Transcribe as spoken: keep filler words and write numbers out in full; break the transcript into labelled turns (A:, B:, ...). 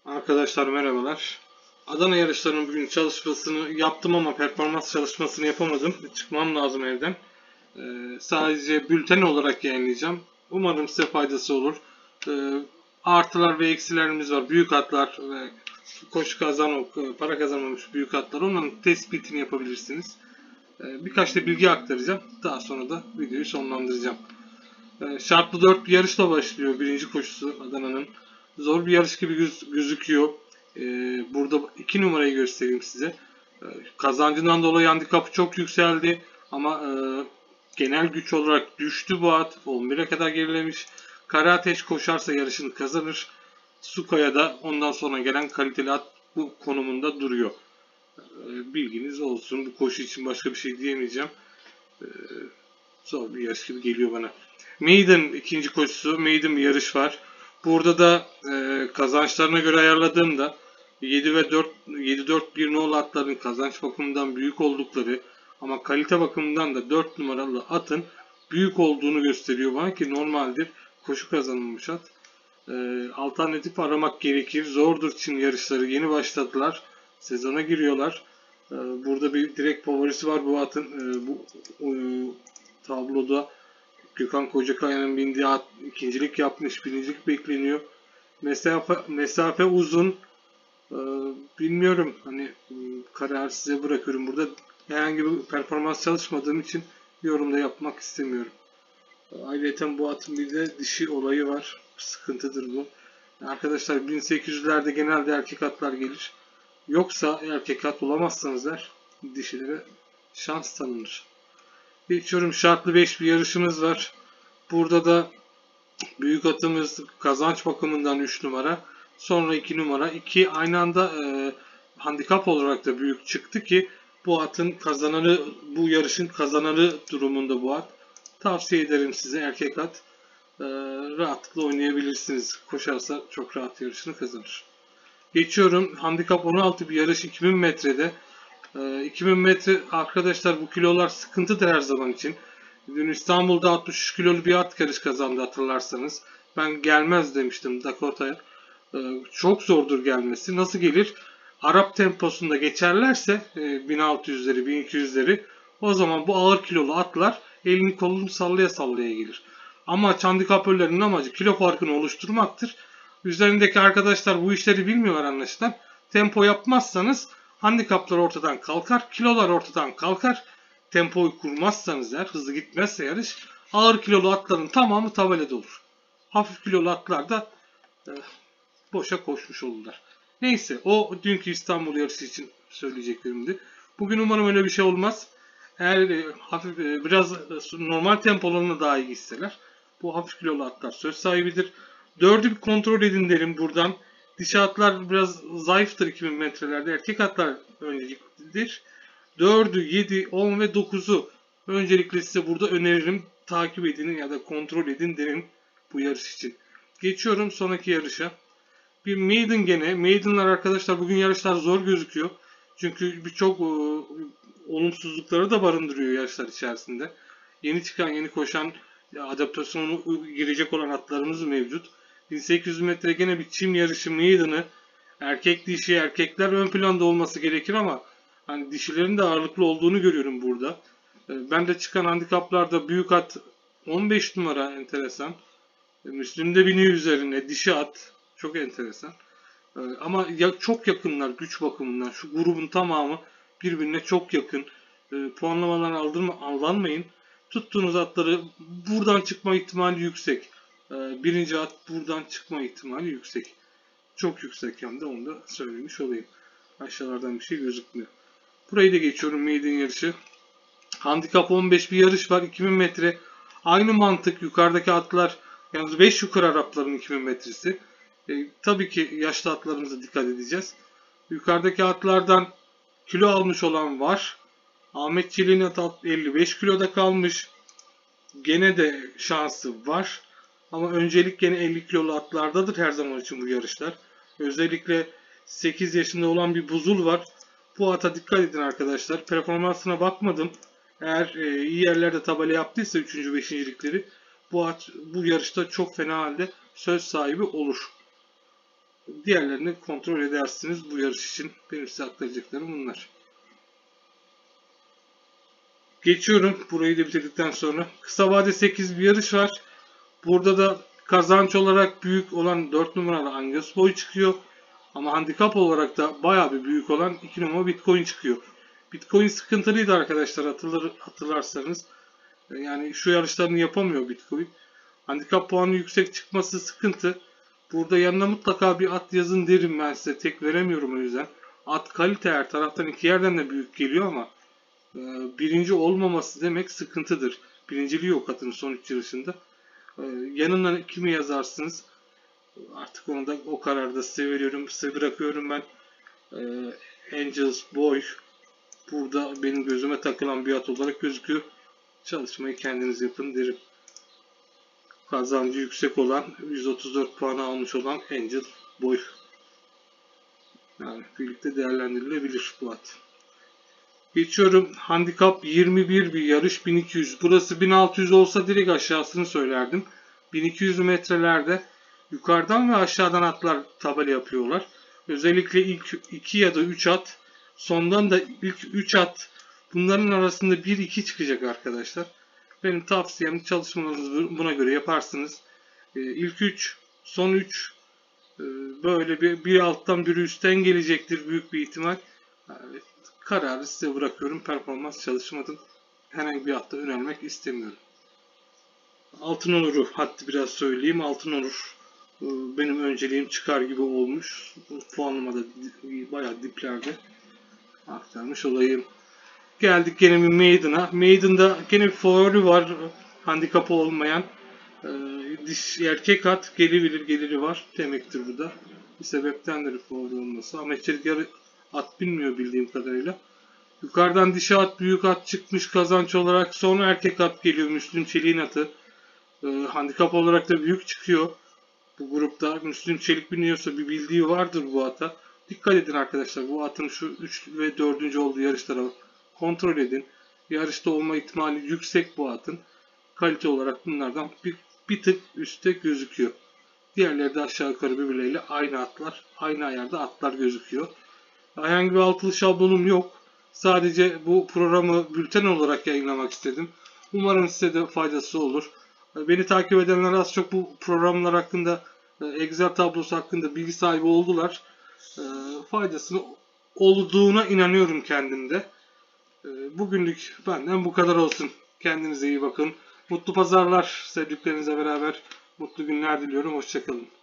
A: Arkadaşlar merhabalar. Adana yarışlarının bugün çalışmasını yaptım ama performans çalışmasını yapamadım. Çıkmam lazım evden. Ee, sadece bülten olarak yayınlayacağım. Umarım size faydası olur. Ee, artılar ve eksilerimiz var. Büyük atlar ve koşu kazan, para kazanmamış büyük atlar. Onların tespitini yapabilirsiniz. Ee, birkaç da bilgi aktaracağım. Daha sonra da videoyu sonlandıracağım. Ee, şartlı dört bir yarışla başlıyor birinci koşusu Adana'nın. Zor bir yarış gibi göz, gözüküyor. Ee, burada iki numarayı göstereyim size. Ee, kazancından dolayı handikapı çok yükseldi. Ama e, genel güç olarak düştü bu at. on bire kadar gerilemiş. Kara Ateş koşarsa yarışını kazanır. Sukaya da ondan sonra gelen kaliteli at bu konumunda duruyor. Ee, bilginiz olsun. Bu koşu için başka bir şey diyemeyeceğim. Ee, zor bir yarış gibi geliyor bana. Maiden ikinci koşusu. Maiden bir yarış var. Burada da e, kazançlarına göre ayarladığımda yedi ve dört yedi dört bir nolu atların kazanç bakımından büyük oldukları ama kalite bakımından da dört numaralı atın büyük olduğunu gösteriyor bana ki normaldir koşu kazanılmış at. E, alternatif aramak gerekir. Zordur Çin yarışları. Yeni başladılar. Sezona giriyorlar. E, burada bir direkt favorisi var bu atın. E, bu e, tabloda Gökhan Kocakaya'nın bindiği at ikincilik yapmış, birincilik bekleniyor. Mesafe, mesafe uzun. Ee, bilmiyorum. Hani kararı size bırakıyorum. Burada herhangi bir performans çalışmadığım için yorumda yapmak istemiyorum. Ayrıca bu atın bir de dişi olayı var. Sıkıntıdır bu. Arkadaşlar bin sekiz yüzlerde genelde erkek atlar gelir. Yoksa erkek at bulamazsanız der, dişilere şans tanınır. Geçiyorum, şartlı beş bir yarışımız var. Burada da büyük atımız kazanç bakımından üç numara. Sonra iki numara. iki aynı anda e, handikap olarak da büyük çıktı ki bu atın kazananı, bu yarışın kazananı durumunda bu at. Tavsiye ederim size, erkek at. E, rahatlıkla oynayabilirsiniz. Koşarsa çok rahat yarışını kazanır. Geçiyorum. Handikap on altı bir yarış, iki bin metrede. E, iki bin metre arkadaşlar, bu kilolar sıkıntıdır her zaman için. Dün İstanbul'da altmış üç kilolu bir at yarış kazandı hatırlarsanız. Ben gelmez demiştim Dakota'ya. Ee, çok zordur gelmesi. Nasıl gelir? Arap temposunda geçerlerse e, bin altı yüzleri, bin iki yüzleri, o zaman bu ağır kilolu atlar elini kolunu sallaya sallaya gelir. Ama handikapörlerin amacı kilo farkını oluşturmaktır. Üzerindeki arkadaşlar bu işleri bilmiyorlar anlaşılan. Tempo yapmazsanız handikaplar ortadan kalkar, kilolar ortadan kalkar. Tempoyu kurmazsanız eğer, hızlı gitmezse yarış, ağır kilolu atların tamamı tabelada olur. Hafif kilolu atlar da e, boşa koşmuş olurlar. Neyse, o dünkü İstanbul yarışı için söyleyeceklerimdi. Bugün umarım öyle bir şey olmaz. Eğer e, hafif e, biraz e, normal tempolarına daha iyi gitseler, bu hafif kilolu atlar söz sahibidir. Dördü bir kontrol edin derim buradan. Dişi atlar biraz zayıftır iki bin metrelerde. Erkek atlar önceliklidir. dördü, yedi, on ve dokuzu öncelikle size burada öneririm. Takip edin ya da kontrol edin derim bu yarış için. Geçiyorum sonraki yarışa. Bir maiden gene. Maiden'lar arkadaşlar, bugün yarışlar zor gözüküyor. Çünkü birçok e, olumsuzlukları da barındırıyor yarışlar içerisinde. Yeni çıkan, yeni koşan, adaptasyonu girecek olan atlarımız mevcut. bin sekiz yüz metre gene bir çim yarışı maiden'ı. Erkek dişi, erkekler ön planda olması gerekir ama hani dişilerin de ağırlıklı olduğunu görüyorum burada. Ben de çıkan handikaplarda büyük at on beş numara enteresan. Müslüm'de biniyor üzerine dişi at. Çok enteresan. Ama ya çok yakınlar güç bakımından. Şu grubun tamamı birbirine çok yakın. Puanlamadan aldırma, aldanmayın. Tuttuğunuz atları buradan çıkma ihtimali yüksek. Birinci at buradan çıkma ihtimali yüksek. Çok yüksek hem de, onu da söylemiş olayım. Aşağılardan bir şey gözükmüyor. Burayı da geçiyorum, maiden yarışı. Handikap on beş bir yarış var. iki bin metre. Aynı mantık, yukarıdaki atlar, yalnız beş yukarı Arapların iki bin metresi. E, tabii ki yaşlı atlarımıza dikkat edeceğiz. Yukarıdaki atlardan kilo almış olan var. Ahmet Çelik'in at elli beş kiloda kalmış. Gene de şansı var. Ama öncelik gene elli kilolu atlardadır her zaman için bu yarışlar. Özellikle sekiz yaşında olan bir buzul var. Bu ata dikkat edin arkadaşlar. Performansına bakmadım. Eğer e, iyi yerlerde tabela yaptıysa üçüncü beşincilikleri, bu at bu yarışta çok fena halde söz sahibi olur. Diğerlerini kontrol edersiniz bu yarış için. Benim size aktaracaklarım bunlar. Geçiyorum burayı da bitirdikten sonra. Kısa vade sekiz bir yarış var. Burada da kazanç olarak büyük olan dört numaralı Angus Boy çıkıyor. Ama handikap olarak da bayağı bir büyük olan iki numara Bitcoin çıkıyor. Bitcoin sıkıntılıydı arkadaşlar, hatırlar, hatırlarsanız. Yani şu yarışlarını yapamıyor Bitcoin. Handikap puanı yüksek çıkması sıkıntı. Burada yanına mutlaka bir at yazın derim ben size. Tek veremiyorum o yüzden. At kalite, her taraftan iki yerden de büyük geliyor ama e, birinci olmaması demek sıkıntıdır. Birinciliği yok atın son üç yarışında. E, yanına kimi yazarsınız? Artık onu da o kararda size veriyorum. Size bırakıyorum ben. E, Angels Boy burada benim gözüme takılan bir at olarak gözüküyor. Çalışmayı kendiniz yapın derim. Kazancı yüksek olan, yüz otuz dört puanı almış olan Angel Boy. Yani birlikte değerlendirilebilir bu at. Geçiyorum. Handikap yirmi bir bir yarış, bin iki yüz. Burası bin altı yüz olsa direkt aşağısını söylerdim. bin iki yüz metrelerde yukarıdan ve aşağıdan atlar tabela yapıyorlar. Özellikle ilk iki ya da üç at, sondan da ilk üç at, bunların arasında bir iki çıkacak arkadaşlar. Benim tavsiyem, çalışmanızı buna göre yaparsınız. İlk üç, son üç böyle bir, bir alttan biri üstten gelecektir büyük bir ihtimal. Yani kararı size bırakıyorum. Performans çalışmadım. Herhangi bir atta önermek istemiyorum. Altınolur'u hatta biraz söyleyeyim. Altınolur benim önceliğim çıkar gibi olmuş. Puanlamada bayağı diplerde aktarmış olayım. Geldik gene bir Maiden'a. Maiden'da gene bir favori var. Handikapı olmayan. Ee, diş erkek at gelebilir, geliri var demektir bu da. Bir sebeptendir favori olması. Ama içerik yarı at bilmiyor bildiğim kadarıyla. Yukarıdan dişi at, büyük at çıkmış kazanç olarak. Sonra erkek at geliyor. Müslüm Çelik'in atı. Ee, handikap olarak da büyük çıkıyor. Bu grupta Müslüm Çelik biliyorsa bir bildiği vardır bu ata. Dikkat edin arkadaşlar. Bu atın şu üç ve dördüncü olduğu yarışlara kontrol edin. Yarışta olma ihtimali yüksek bu atın. Kalite olarak bunlardan bir, bir tık üstte gözüküyor. Diğerleri de aşağı yukarı birbirleriyle aynı atlar. Aynı ayarda atlar gözüküyor. Herhangi bir altılı şablonum yok. Sadece bu programı bülten olarak yayınlamak istedim. Umarım size de faydası olur. Beni takip edenler az çok bu programlar hakkında, Excel tablosu hakkında bilgi sahibi oldular. Faydasını olduğuna inanıyorum kendimde. Bugünlük benden bu kadar olsun. Kendinize iyi bakın. Mutlu pazarlar. Sevdiklerinizle beraber mutlu günler diliyorum. Hoşça kalın.